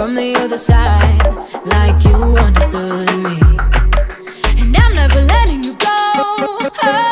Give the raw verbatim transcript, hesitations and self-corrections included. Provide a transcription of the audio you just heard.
from the other side, like you understood me. And I'm never letting you go.